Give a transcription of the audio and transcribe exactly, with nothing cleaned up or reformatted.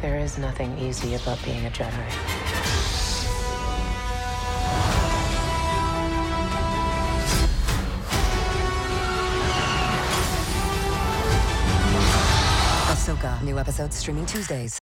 There is nothing easy about being a Jedi. Ahsoka, new episodes streaming Tuesdays.